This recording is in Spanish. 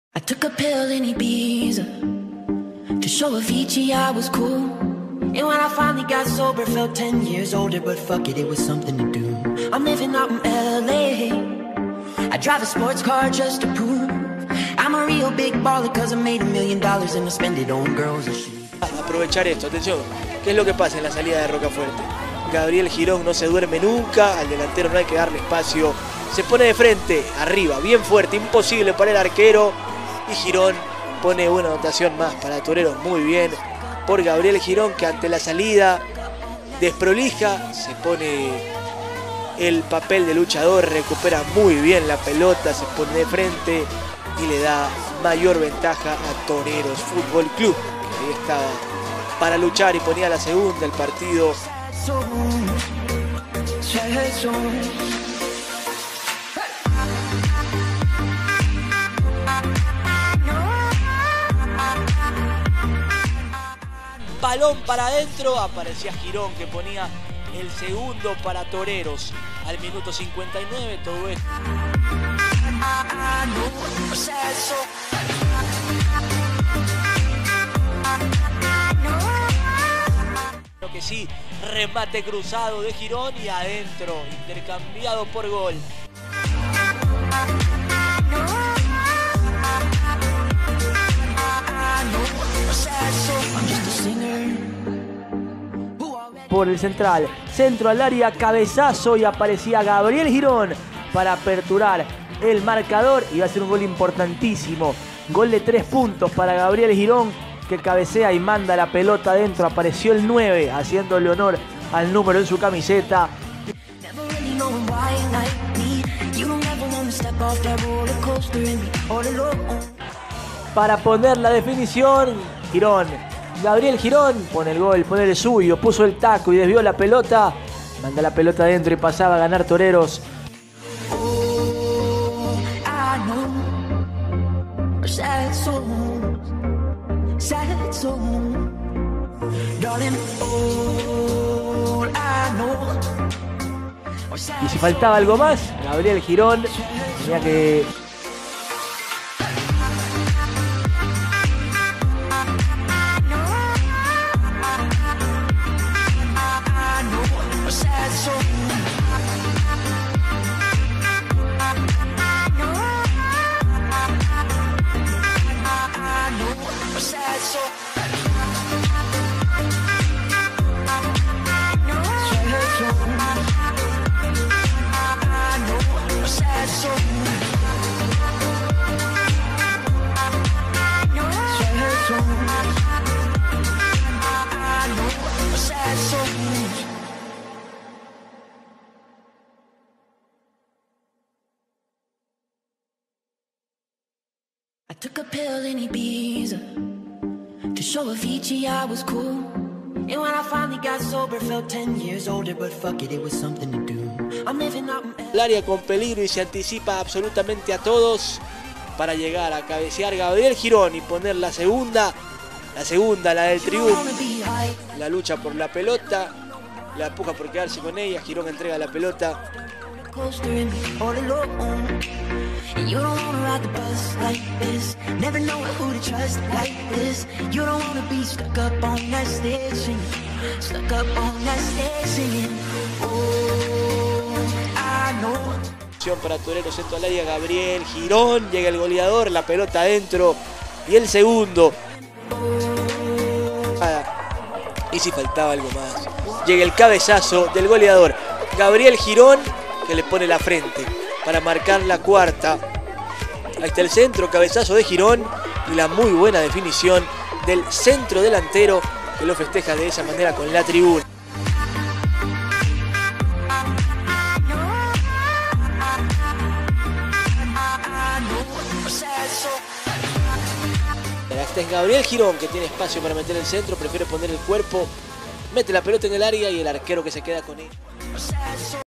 I took a pill in Ibiza to show Avicii I was cool. And when I finally got sober, felt 10 years older, but fuck it, it was something to do. I'm living out in LA. I drive a sports car just to prove I'm a real big baller, cause I made $1 million and I spend it on girls and shit. Aprovechar esto, atención, ¿qué es lo que pasa en la salida de Rocafuerte? Gabriel Girón no se duerme nunca, al delantero no hay que darle espacio, se pone de frente, arriba, bien fuerte, imposible para el arquero, y Girón pone una anotación más para Toreros, muy bien por Gabriel Girón, que ante la salida desprolija, se pone el papel de luchador, recupera muy bien la pelota, se pone de frente y le da mayor ventaja a Toreros Fútbol Club, que ahí estaba para luchar y ponía la segunda el partido. Balón para adentro, aparecía Girón que ponía el segundo para Toreros al minuto 59, todo esto. Lo que sí, remate cruzado de Girón y adentro, intercambiado por gol. Por el central, centro al área, cabezazo y aparecía Gabriel Girón para aperturar el marcador y va a ser un gol importantísimo. Gol de 3 puntos para Gabriel Girón, que cabecea y manda la pelota adentro. Apareció el 9 haciéndole honor al número en su camiseta. Para poner la definición, Girón. Gabriel Girón pone el gol, pone el suyo, puso el taco y desvió la pelota. Manda la pelota adentro y pasaba a ganar Toreros. Y si faltaba algo más, Gabriel Girón tenía que... I took a pill in Ibiza to show Avicii I was cool. And when I finally got sober, felt 10 years older, but fuck it, it was something to do. I'm living out in El área con peligro y se anticipa absolutamente a todos para llegar a cabecear Gabriel Girón y poner la segunda, la del triunfo. La lucha por la pelota, la empuja por quedarse con ella, Girón entrega la pelota. You don't wanna ride the bus like this, never know who to trust like this. You don't wanna be stuck up on that stage singing, stuck up on that stage singing. Oh, I know. Para Toreros, centro al área, Gabriel Girón, llega el goleador, la pelota adentro y el segundo. Y si faltaba algo más, llega el cabezazo del goleador, Gabriel Girón, que le pone la frente para marcar la cuarta. Ahí está el centro, cabezazo de Girón y la muy buena definición del centro delantero, que lo festeja de esa manera con la tribuna. Este es Gabriel Girón, que tiene espacio para meter el centro, prefiere poner el cuerpo, mete la pelota en el área y el arquero que se queda con él.